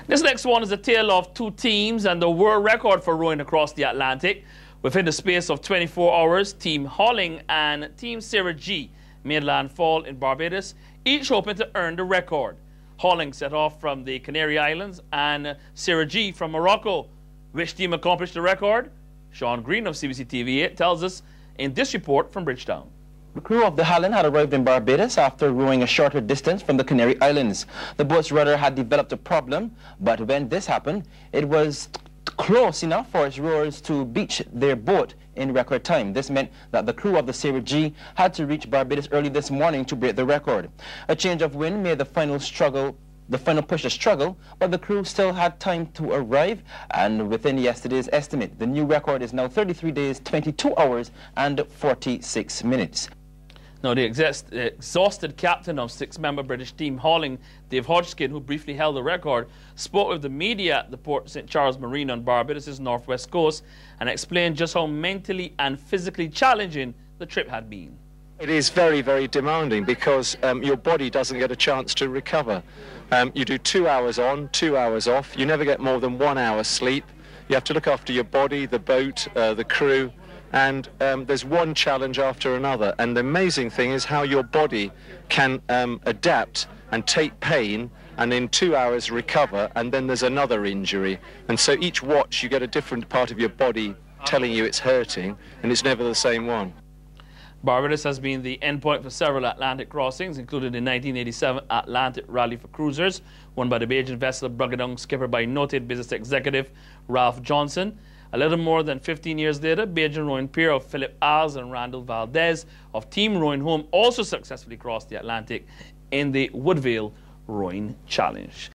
This next one is a tale of two teams and the world record for rowing across the Atlantic. Within the space of 24 hours, Team Hallin and Team Sara G made landfall in Barbados, each hoping to earn the record. Hallin set off from the Canary Islands and Sara G from Morocco. Which team accomplished the record? Sean Green of CBC TV8 tells us in this report from Bridgetown. The crew of the Hallin had arrived in Barbados after rowing a shorter distance from the Canary Islands. The boat's rudder had developed a problem, but when this happened, it was close enough for its rowers to beach their boat in record time. This meant that the crew of the Sara G had to reach Barbados early this morning to break the record. A change of wind made the final push a struggle, but the crew still had time to arrive, and within yesterday's estimate, the new record is now 33 days, 22 hours, and 46 minutes. Now, the exhausted captain of six-member British team Hallin, Dave Hodgkin, who briefly held the record, spoke with the media at the Port St. Charles Marina on Barbados' northwest coast and explained just how mentally and physically challenging the trip had been. It is very, very demanding because your body doesn't get a chance to recover. You do 2 hours on, 2 hours off. You never get more than 1 hour sleep. You have to look after your body, the boat, the crew, and there's one challenge after another. And the amazing thing is how your body can adapt and take pain and in 2 hours recover, and then there's another injury. And so each watch you get a different part of your body telling you it's hurting, and it's never the same one. Barbados has been the endpoint for several Atlantic crossings, including the 1987 Atlantic Rally for Cruisers, won by the Bajan vessel Burke, skippered by noted business executive Ralph Johnson. A little more than 15 years later, Bajan rowing pair of Philip Alves and Randall Valdez of Team Rowing Home also successfully crossed the Atlantic in the Woodvale Rowing Challenge.